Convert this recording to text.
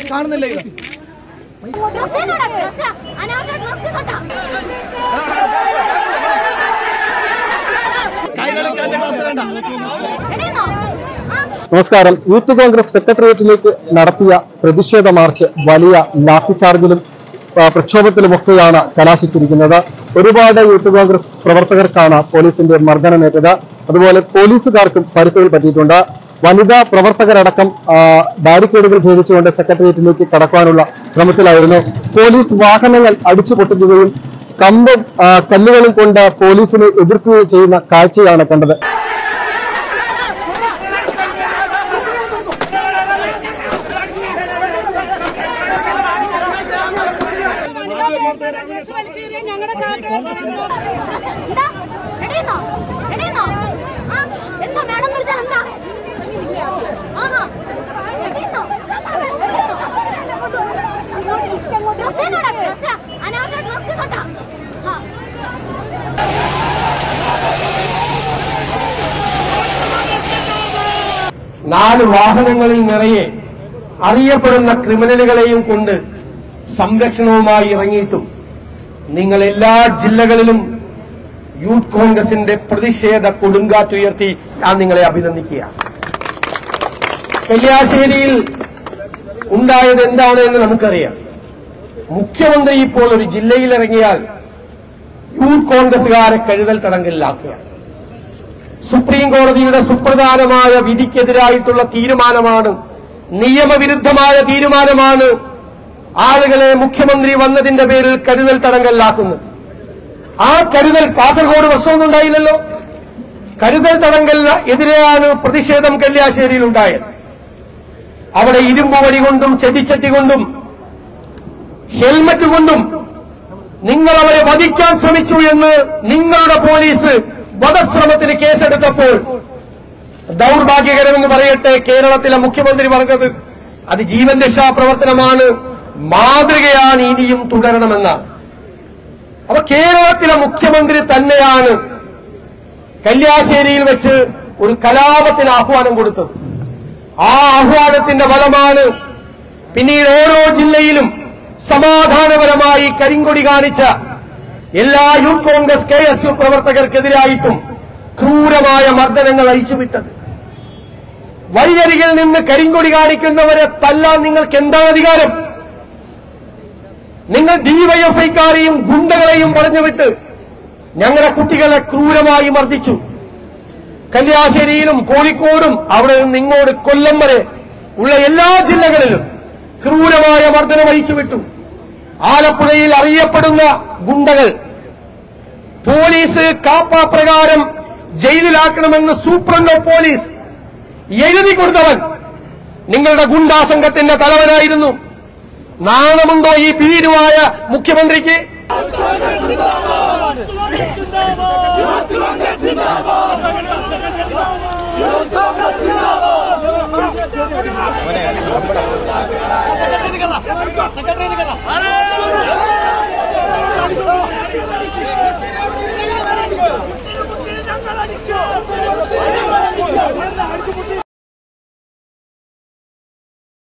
കാണുന്നില്ല ഇത്. നമസ്കാരം. യൂത്ത് കോൺഗ്രസ് സെക്രട്ടേറിയറ്റിലേക്ക് നടത്തിയ പ്രതിഷേധ മാർച്ച് വലിയ ലാത്തിചാർജിലും പ്രക്ഷോഭത്തിലുമൊക്കെയാണ് കലാശിച്ചിരിക്കുന്നത്. ഒരുപാട് യൂത്ത് കോൺഗ്രസ് പ്രവർത്തകർക്കാണ് പോലീസിന്റെ മർദ്ദനമേറ്റത്. അതുപോലെ പോലീസുകാർക്കും പരിക്കുകൾ പറ്റിയിട്ടുണ്ട്. വനിതാ പ്രവർത്തകരടക്കം ബാരിക്കേഡുകൾ ഭേദിച്ചുകൊണ്ട് സെക്രട്ടേറിയറ്റിലേക്ക് കടക്കാനുള്ള ശ്രമത്തിലായിരുന്നു. പോലീസ് വാഹനങ്ങൾ അടിച്ചു പൊട്ടിക്കുകയും കമ്പും കല്ലുകളും കൊണ്ട് പോലീസിനെ എതിർക്കുകയും ചെയ്യുന്ന കാഴ്ചയാണ് കണ്ടത്. നാല് വാഹനങ്ങളിൽ നിറയെ അറിയപ്പെടുന്ന ക്രിമിനലുകളെയും കൊണ്ട് സംരക്ഷണവുമായി ഇറങ്ങിയിട്ടും നിങ്ങൾ എല്ലാ ജില്ലകളിലും യൂത്ത് കോൺഗ്രസിന്റെ പ്രതിഷേധ കൊടുങ്കാറ്റുയർത്തി ഞാൻ നിങ്ങളെ അഭിനന്ദിക്കുകയാണ്. കല്യാശ്ശേരിയിൽ ഉണ്ടായത് എന്താണ് എന്ന് നമുക്കറിയാം. മുഖ്യമന്ത്രി ഇപ്പോൾ ഒരു ജില്ലയിൽ ഇറങ്ങിയാൽ യൂത്ത് കോൺഗ്രസുകാരെ കരുതൽ തടങ്കലിലാക്കുകയാണ്. സുപ്രീം കോടതിയുടെ സുപ്രധാനമായ വിധിക്കെതിരായിട്ടുള്ള തീരുമാനമാണ്, നിയമവിരുദ്ധമായ തീരുമാനമാണ് ആളുകളെ മുഖ്യമന്ത്രി വന്നതിന്റെ പേരിൽ കരുതൽ തടങ്കലിലാക്കുന്നത്. ആ കരുതൽ കാസർഗോഡ് പ്രശ്നമൊന്നും ഉണ്ടായില്ലല്ലോ. കരുതൽ തടങ്കലിന് എതിരെയാണ് പ്രതിഷേധം കല്യാശ്ശേരിയിൽ ഉണ്ടായത്. അവിടെ ഇരുമ്പ് വടി കൊണ്ടും ചെടിച്ചട്ടി കൊണ്ടും ഹെൽമറ്റ് കൊണ്ടും നിങ്ങൾ അവരെ വധിക്കാൻ ശ്രമിച്ചു എന്ന് നിങ്ങളുടെ പോലീസ് വധശ്രമത്തിന് കേസെടുത്തപ്പോൾ ദൗർഭാഗ്യകരമെന്ന് പറയട്ടെ, കേരളത്തിലെ മുഖ്യമന്ത്രി പറഞ്ഞത് അത് ജീവൻ രക്ഷാ പ്രവർത്തനമാണ്, മാതൃകയാണ്, ഇനിയും തുടരണമെന്നാണ്. അപ്പൊ കേരളത്തിലെ മുഖ്യമന്ത്രി തന്നെയാണ് കല്യാശ്ശേരിയിൽ വെച്ച് ഒരു കലാപത്തിന് ആഹ്വാനം കൊടുത്തത്. ആ ആഹ്വാനത്തിന്റെ ഫലമാണ് പിന്നീട് ഓരോ ജില്ലയിലും സമാധാനപരമായി കരിങ്കൊടി കാണിച്ച എല്ലാ യൂത്ത് കോൺഗ്രസ് KSU പ്രവർത്തകർക്കെതിരായിട്ടും ക്രൂരമായ മർദ്ദനങ്ങൾ അഴിച്ചുവിട്ടത്. വഴിയരികിൽ നിന്ന് കരിങ്കൊടി കാണിക്കുന്നവരെ തല്ലാൻ നിങ്ങൾക്ക് എന്താണ് അധികാരം? നിങ്ങൾ DYFIക്കാരെയും ഗുണ്ടകളെയും പറഞ്ഞുവിട്ട് ഞങ്ങളുടെ കുട്ടികളെ ക്രൂരമായി മർദ്ദിച്ചു. കല്യാശ്ശേരിയിലും കോഴിക്കോടും അവിടെ നിന്ന് ഇങ്ങോട്ട് കൊല്ലം വരെ ഉള്ള എല്ലാ ജില്ലകളിലും ക്രൂരമായ മർദ്ദനം അഴിച്ചുവിട്ടു. ആലപ്പുഴയിൽ അറിയപ്പെടുന്ന ഗുണ്ടകൾ പോലീസ് കാപ്പാപ്രകാരം ജയിലിലാക്കണമെന്ന് സൂപ്രണ്ട് ഓഫ് പോലീസ് എഴുതി കൊടുത്തവൻ നിങ്ങളുടെ ഗുണ്ടാ സംഘത്തിന്റെ തലവനായിരുന്നു. നാണമുണ്ടോ ഈ ഭീരുവായ മുഖ്യമന്ത്രിക്ക്? സെക്രട്ടറി